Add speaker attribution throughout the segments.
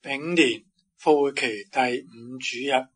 Speaker 1: 丙年復活期第5主日，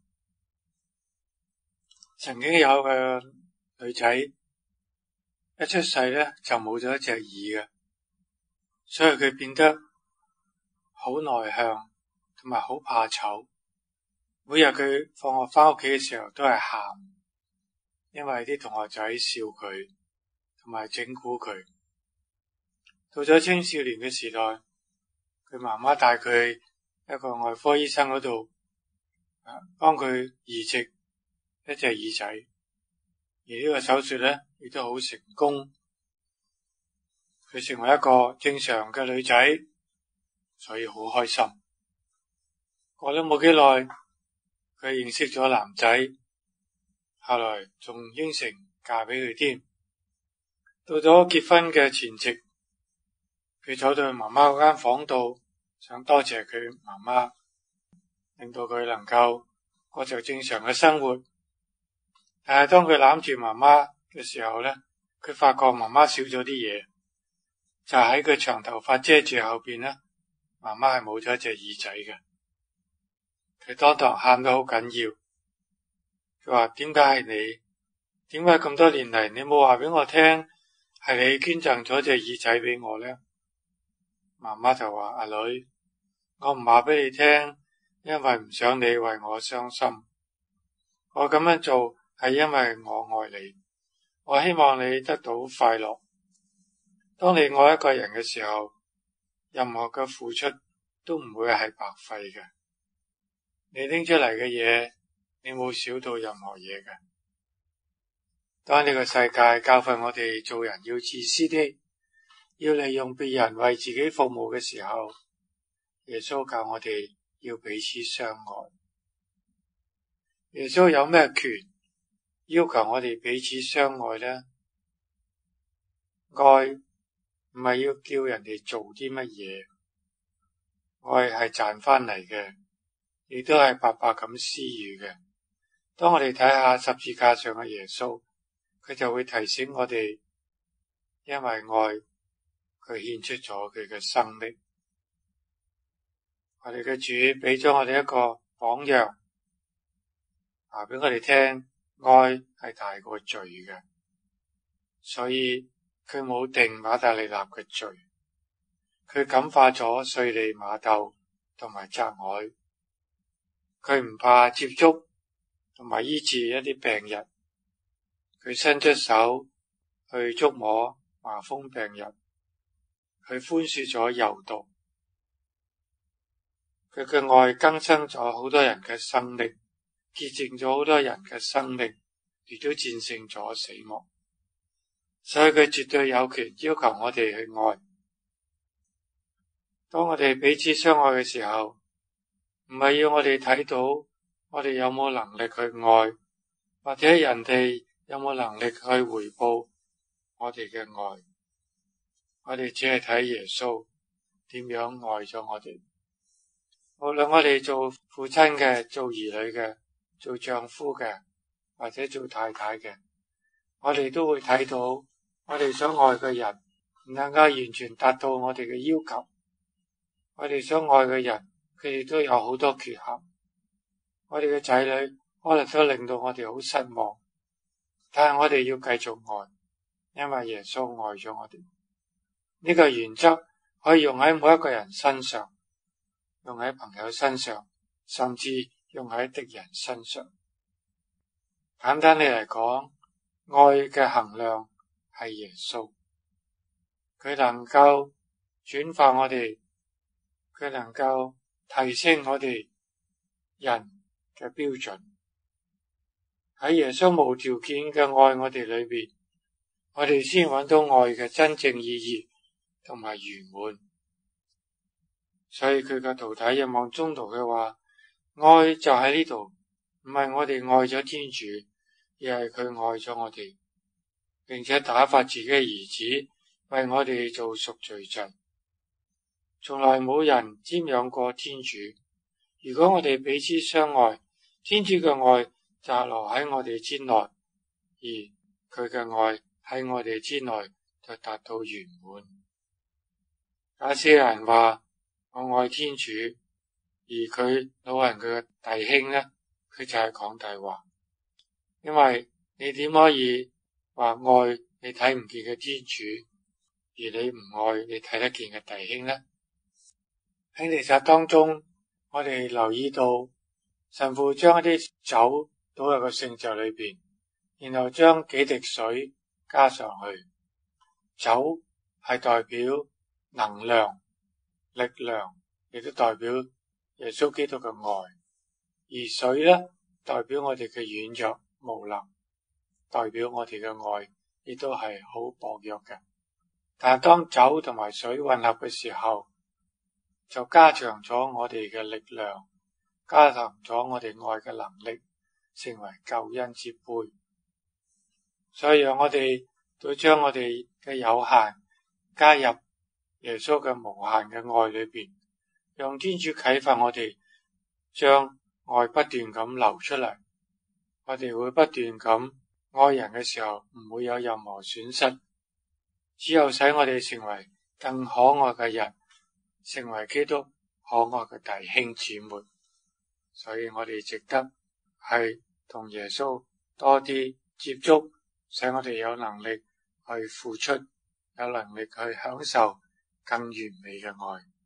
Speaker 1: 曾經有個女仔一出世咧就冇咗一隻耳嘅，所以佢變得好內向同埋好怕醜。每日佢放學翻屋企嘅時候都係喊，因為啲同學仔笑佢同埋整蠱佢。到咗青少年嘅時代，佢媽媽帶佢去一個外科醫生嗰度，幫佢移植一隻耳仔，而呢個手術咧亦都好成功，佢成為一個正常嘅女仔，所以好開心。過咗冇幾耐，佢認識咗男仔，後來仲應承嫁俾佢添。到咗結婚嘅前夕，佢走到媽媽嗰間房度，想多謝佢媽媽，令到佢能夠過着正常嘅生活。但係當佢攬住媽媽嘅時候咧，佢發覺媽媽少咗啲嘢，就喺佢長頭髮遮住後邊咧，媽媽係冇咗一隻耳仔嘅。佢當堂喊得好緊要，佢話：點解係你？點解咁多年嚟你冇話俾我聽係你捐贈咗隻耳仔俾我咧？媽媽就話：阿女，我唔話俾你聽，因為唔想你為我傷心。我咁樣做係因為我愛你，我希望你得到快樂。當你愛一個人嘅時候，任何嘅付出都唔會係白費嘅。你拎出嚟嘅嘢，你冇少到任何嘢嘅。當呢個世界教訓我哋做人要自私啲，要利用別人為自己服務嘅時候，耶穌教我哋要彼此相愛。耶穌有咩權要求我哋彼此相愛呢？愛唔係要叫人哋做啲乜嘢，愛係賺翻嚟嘅，亦都係白白咁施予嘅。當我哋睇下十字架上嘅耶穌，佢就會提醒我哋，因為愛，佢獻出咗佢嘅生命。我哋嘅主俾咗我哋一個榜樣，話俾我哋聽，愛係大過罪嘅，所以佢冇定馬達利納嘅罪，佢感化咗稅吏瑪竇同埋匝凱，佢唔怕接觸同埋醫治一啲病人，佢伸出手去觸摸麻風病人，佢寬恕咗猶毒，佢嘅愛更新咗好多人嘅生命，潔淨咗好多人嘅生命，亦都戰勝咗死亡。所以佢絕對有權要求我哋去愛。當我哋彼此相愛嘅時候，唔係要我哋睇到我哋有冇能力去愛，或者人哋有冇能力去回報我哋嘅愛。我哋只係睇耶穌點樣愛咗我哋。無論我哋做父親嘅、做兒女嘅、做丈夫嘅，或者做太太嘅，我哋都會睇到我哋想愛嘅人唔能夠完全達到我哋嘅要求。我哋想愛嘅人，佢哋都有好多缺陷。我哋嘅仔女可能都令到我哋好失望，但係我哋要繼續愛，因為耶穌愛咗我哋。呢個原則可以用喺每一個人身上，用喺朋友身上，甚至用喺敵人身上。簡單啲嚟講，愛嘅衡量係耶穌，佢能夠轉化我哋，佢能夠提升我哋人嘅標準。喺耶穌無條件嘅愛我哋裏邊，我哋先揾到愛嘅真正意義同埋圓滿。所以佢嘅徒弟若望宗徒嘅話，愛就喺呢度，唔係我哋愛咗天主，而係佢愛咗我哋，並且打發自己嘅兒子為我哋做贖罪祭。從來冇人瞻仰過天主。如果我哋彼此相愛，天主嘅愛就留喺我哋之內，而佢嘅愛喺我哋之內就達到圓滿。假使有人話我愛天主， 而佢老人佢嘅弟兄呢，佢就係講大話。因為你點可以話愛你睇唔見嘅天主，而你唔愛你睇得見嘅弟兄呢？喺彌撒當中，我哋留意到神父將一啲酒倒入個聖座裏邊，然後將幾滴水加上去。酒係代表能量、力量，亦都代表耶穌基督嘅愛；而水呢，代表我哋嘅軟弱無能，代表我哋嘅愛亦都係好薄弱嘅。但係當酒同埋水混合嘅時候，就加強咗我哋嘅力量，加強咗我哋愛嘅能力，成為救恩之杯。所以讓我哋都將我哋嘅有限加入耶穌嘅無限嘅愛裏邊，讓天主啟發我哋，將愛不斷咁流出嚟。我哋會不斷咁愛人嘅時候，唔會有任何損失，只有使我哋成為更可愛嘅人，成為基督可愛嘅弟兄姊妹。所以我哋值得係同耶穌多啲接觸，使我哋有能力去付出，有能力去享受更完美嘅愛。